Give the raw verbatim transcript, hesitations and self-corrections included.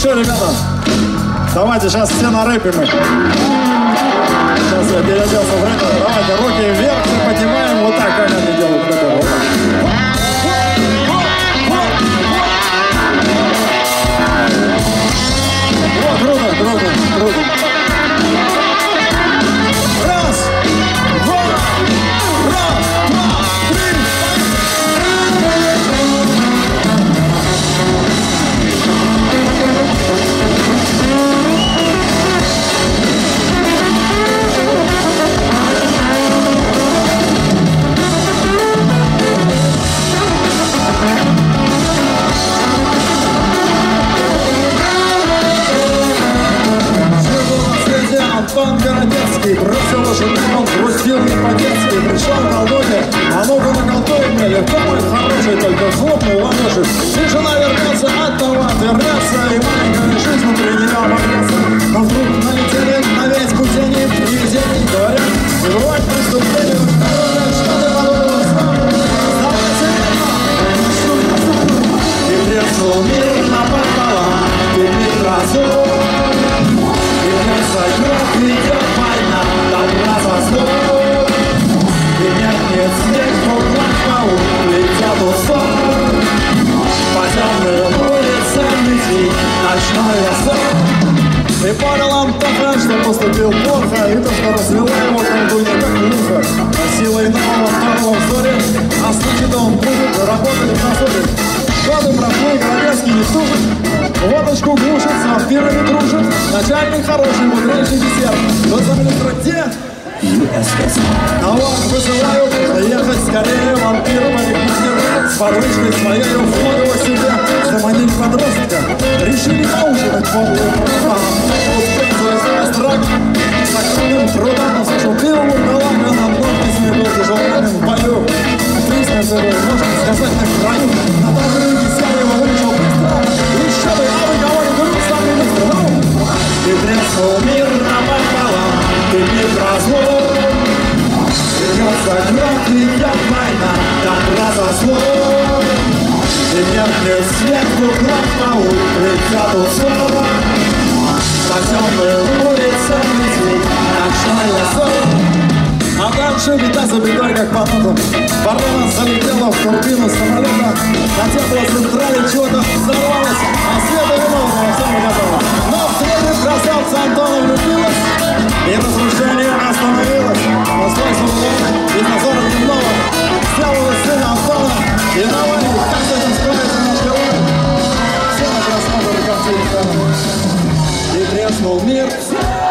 что, ребята, давайте сейчас все на рэпе мы. Сейчас я переоделся в рэпер. Давайте руки вверх и поднимаем вот так, как они делают. О, круто, круто, круто. Раз, два, раз, два, три. Антон Городецкий бросил лошадь, он грустил не по-детски. Пришел к колдуне, а ну-ка наколдуй мне. Легко мой хороший, только хлопнул в ладоши. И жена вернется, от того отвернется, и маленькая жизнь внутри нее оборвется. Но вдруг налетели на весь путь они привидений. Говорят, не бывает преступлений. Что ты подумала сам? Сдавайся верно. И треснул мир напополам, и мир разум. Идет война, там разоснул. И нет, нет, снег, круглый паук, летят у сон. По темным улицам летит ночной сон. И понял Антоха, что поступил плохо, и то, что развела его колдунья как муха. А силой нового второго взоре, а значит он будет работать в надзоре. Годы прошли, Городецкий не тужит, водочку глушит, с вампирами дружит. Начальник хороший, мудрейший десерт. Кто замминистра где? ю эс эс. А вот вызывают ехать скорее вампир-парикмахер. С подвычкой своей входу себе заманили подростка. Решили поужинать подлую права. Успех завязалась драка. С огромным трудом услышал пиво вурдалака. На одном письме был тяжелым в бою. Песня целую, можно сказать, на краю. На добрые десятки его вылечил быстро. Еще бы, а вы кого не говорю, сам министр, ну? И треснул мир напополам, и мир разлом. Вернется град, идет война, там разослом. И меркнет свет в углах паук, летят у сон. По темным улицам летит ночной сон. А дальше беда за бедой, как по нотам. Ворона залетела в турбину самолета. На теплоцентрале чего-то взорвалось, а света не было, во всем готово. Но в среде красавца Антона влюбилась, и разрушение остановилось. Но свой сумлон из надзора дневного сделала сына Антона. И давай, как с этим справится наш герой? Все на просмотр рекомендуем. И треснул мир.